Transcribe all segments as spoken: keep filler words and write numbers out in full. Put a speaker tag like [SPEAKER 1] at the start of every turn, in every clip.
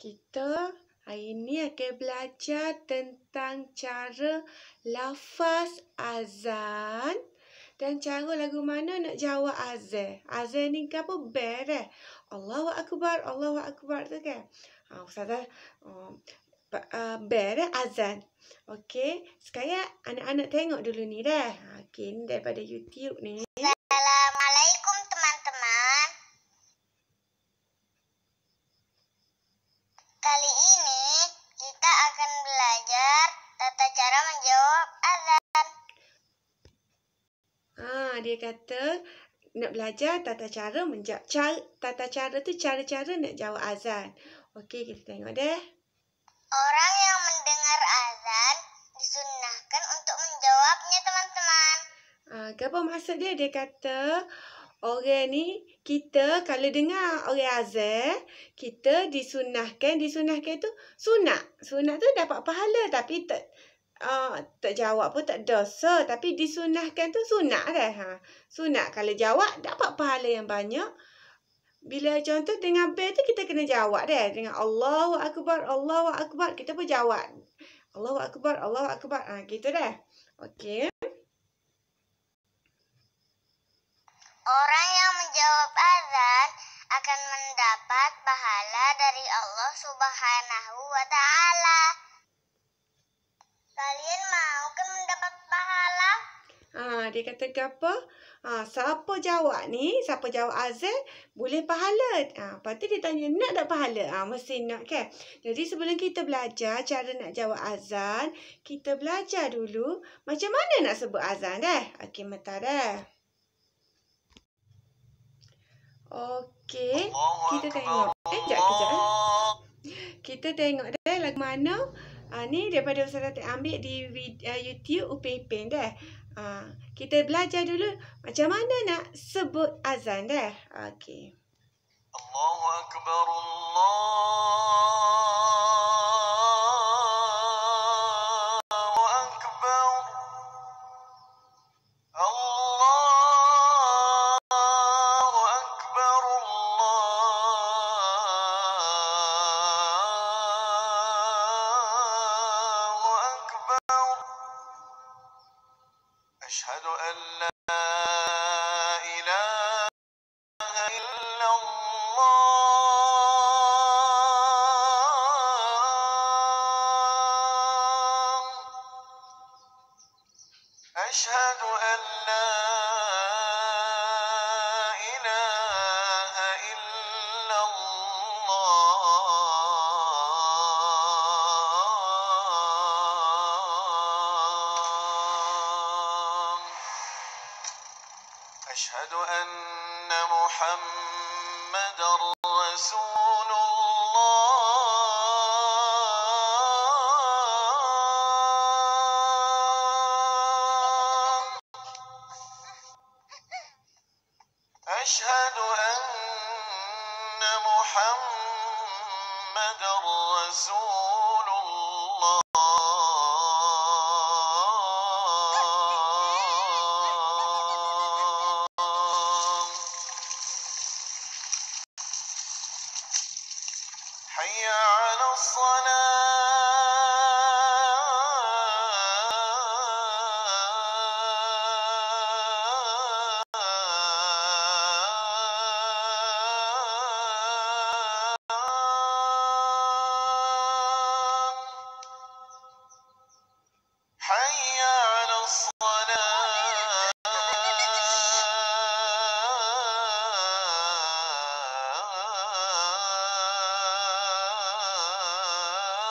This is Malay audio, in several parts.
[SPEAKER 1] Kita hari ini akan belajar tentang cara lafaz azan dan cara lagu mana nak jawab azan. Azan ni ke apa? Bel eh. Allahu Akbar, Allahu Akbar tu kan. Ha, Ustazah um, uh, bel eh, azan. Okey, sekarang anak-anak tengok dulu ni dah. Okey, ni daripada YouTube ni.
[SPEAKER 2] Assalamualaikum teman-teman. Kali ini kita akan belajar tata cara menjawab azan.
[SPEAKER 1] Ah, dia kata nak belajar tata cara menjawab. Cara, tata cara tu cara-cara nak jawab azan. Okey, kita tengok deh.
[SPEAKER 2] Orang yang mendengar azan disunnahkan untuk menjawabnya, teman-teman.
[SPEAKER 1] Ah, apa maksud dia? Dia kata orang ni, kita kalau dengar orang azan, kita disunahkan, disunahkan tu sunat. Sunat tu dapat pahala tapi tak uh, tak jawab pun tak dosa, tapi disunahkan tu sunat dah. Ha. Sunat kalau jawab dapat pahala yang banyak. Bila contoh dengan bel tu kita kena jawab dah. Dengan Allahu Akbar, Allahu Akbar, kita pun jawab. Allahu Akbar, Allahu Akbar. Ha, gitu dah. Okey.
[SPEAKER 2] Orang yang menjawab azan akan mendapat pahala dari Allah Subhanahu wa Ta'ala. Kalian mau kan mendapat pahala?
[SPEAKER 1] Ha, dia kata ke apa? Ha, siapa jawab ni, siapa jawab azan, boleh pahala. Ha, lepas tu dia tanya, nak tak pahala? Ha, mesti nak kan? Jadi sebelum kita belajar cara nak jawab azan, kita belajar dulu macam mana nak sebut azan dah. Okey, mentah dah. Okey, kita tengok. Eh, sekejap, kejap. Eh. Kita tengok dah lagu mana. Ha, ni daripada Ustazah ambil di uh, YouTube Upin Ipin dah. Ha, kita belajar dulu macam mana nak sebut azan dah. Okey.
[SPEAKER 3] Allahu Akbar, Allah. أشهد أن لا إله إلا الله أشهد أن لا إله إلا أشهد أن محمدا رسول الله أشهد أن محمدا رسول الله حي على الصلاة حي على الصلاة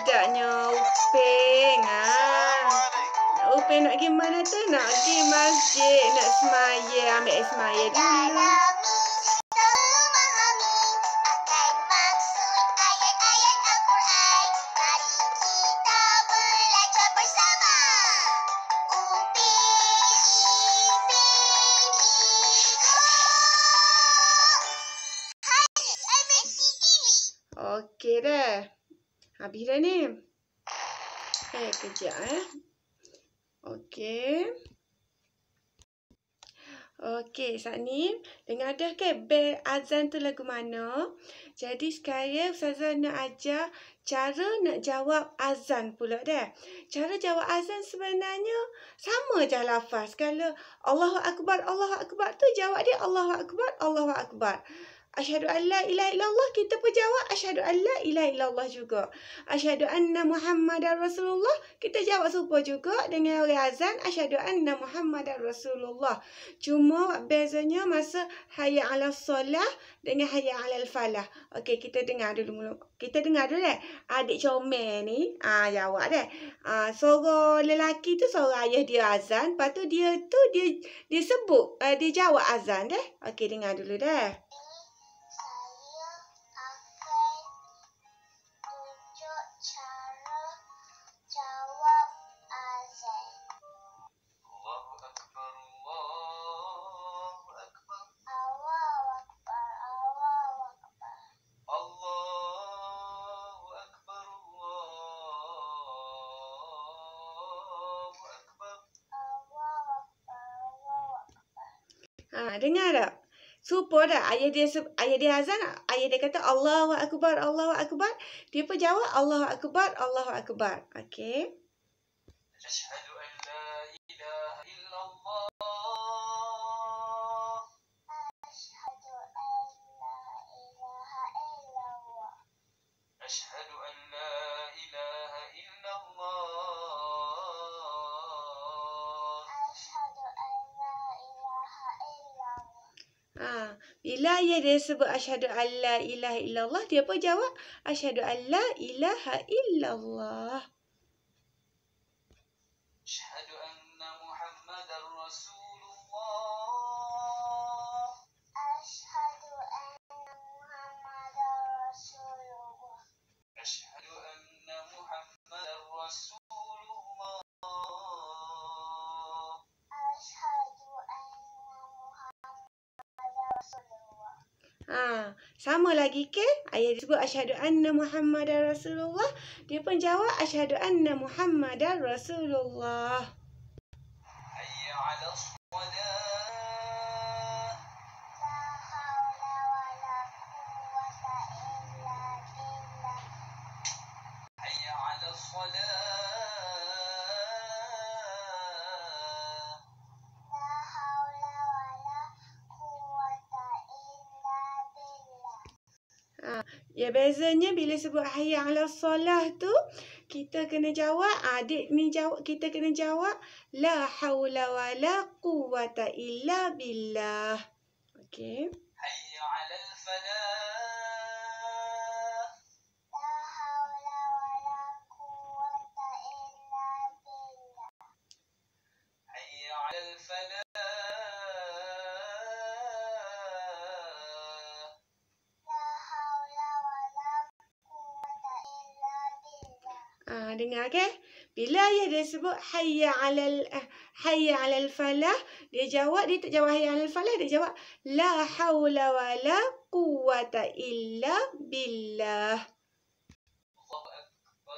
[SPEAKER 1] budaknya Uping. Ah. Uping nak pergi mana tu? Nak pergi masjid, nak semaya, ambil air semaya dulu. Okey dah. Habis dah ni. Eh, kejap eh. Okey. Okey, saat ni dengar dah ke bel azan tu lagu mana? Jadi sekarang Ustazah nak ajar cara nak jawab azan pula dah. Cara jawab azan sebenarnya sama je lafaz. Kalau Allahu Akbar, Allahu Akbar tu jawab dia Allahu Akbar, Allahu Akbar. Asyhadu an la ilaha illallah, kita pun jawab asyhadu an la ilaha illallah juga. Asyhadu anna Muhammadar Rasulullah, kita jawab serupa juga dengan orang azan asyhadu anna Muhammadar Rasulullah. Cuma bezanya masa hayya 'alas solah dengan hayya 'alal falah. Okey, kita dengar dulu. Kita dengar dulu eh. Adik comel ni ah jawab deh. Ah suara lelaki tu suara ayah dia azan, lepas tu dia tu dia dia sebut uh, dia jawab azan deh. Okey, dengar dulu dah. Ha, dengar tak? Serupa dah. Ayah dia ayah dia azan, ayah dia kata Allahu Akbar, Allahu Akbar. Dia pun jawab Allahu Akbar, Allahu Akbar. Okey.
[SPEAKER 3] Asyhadu an la ilaha illallah. Asyhadu an la ilaha illallah. Asyhadu an la ilaha illallah.
[SPEAKER 1] Ha, bila ayah dia sebut asyhadu an la ilaha illallah, dia pun jawab asyhadu an la ilaha illallah.
[SPEAKER 3] Asyhadu anna Muhammadar Rasulullah. Asyhadu anna Muhammadar Rasulullah. Asyhadu anna Muhammadar Rasulullah.
[SPEAKER 1] Ha, sama lagi ke? Ayah disebut asyhadu anna Muhammadar Rasulullah, dia pun jawab asyhadu anna Muhammadar Rasulullah.
[SPEAKER 3] Hayya 'alas salah. Hayya 'alas salah.
[SPEAKER 1] Ya, bezanya bila sebut hayya 'alas solah tu kita kena jawab, adik ni jawab, kita kena jawab la haula wala quwwata illa billah. Okey.
[SPEAKER 3] Hayya 'alal falah. La haula wala quwwata illa billah. Hayya 'alal falah.
[SPEAKER 1] Ah, dengar ke? Bila ayah dia sebut hayya 'alal uh, hayya 'alal falah, dia jawab, dia tak jawab hayya 'alal falah, dia jawab la haula wala quwwata illa billah.
[SPEAKER 3] Allahu akbar,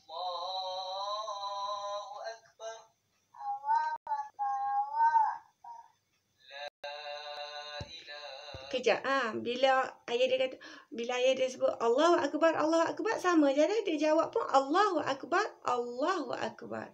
[SPEAKER 3] Allahu akbar. Allahu akbar, Allahu akbar. La ilaha.
[SPEAKER 1] Kejap. Ah, bila ayah dia kata, bila ayah dia sebut Allahu Akbar, Allahu Akbar, sama je dah. Dia jawab pun Allahu Akbar, Allahu Akbar.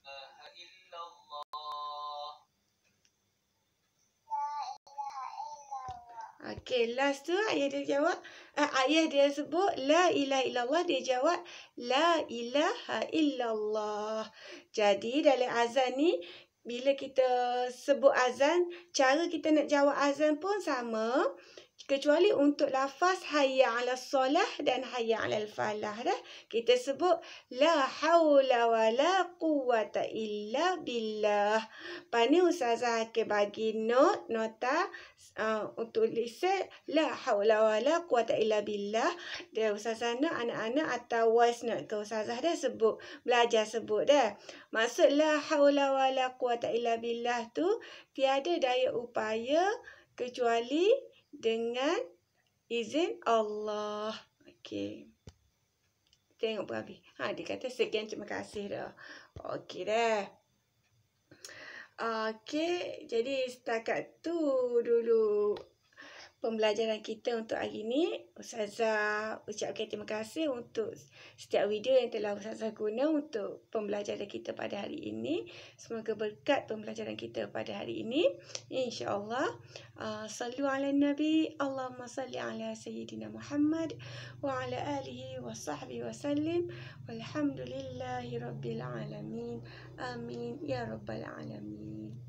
[SPEAKER 1] Okey, last tu ayah dia jawab, ah, ayah dia sebut la ilaha illallah, dia jawab la ilaha illallah. Jadi dalam azan ni, bila kita sebut azan, cara kita nak jawab azan pun sama. Kecuali untuk lafaz hayya 'alas solah dan hayya 'alal falah dah. Kita sebut la haula wala quwwata illa billah. Lepas ni Ustazah akan bagi note, nota uh, untuk lisan la haula wala quwwata illa billah. Dia Ustazah nak anak-anak atau voice note ke Ustazah dah sebut, belajar sebut dah. Maksud la haula wala quwwata illa billah tu tiada daya upaya kecuali dengan izin Allah. Okey. Tengok berhabis. Ha, dia kata sekian, terima kasih dah. Okey dah. Okey, jadi setakat tu dulu pembelajaran kita untuk hari ni. Ustazah ucapkan terima kasih untuk setiap video yang telah Ustazah guna untuk pembelajaran kita pada hari ini. Semoga berkat pembelajaran kita pada hari ini. InsyaAllah. Uh, sallu ala Nabi. Allahumma salli ala Sayyidina Muhammad wa ala alihi wa sahbihi wa sallim. Walhamdulillahi rabbil alamin. Amin. Ya rabbal alamin.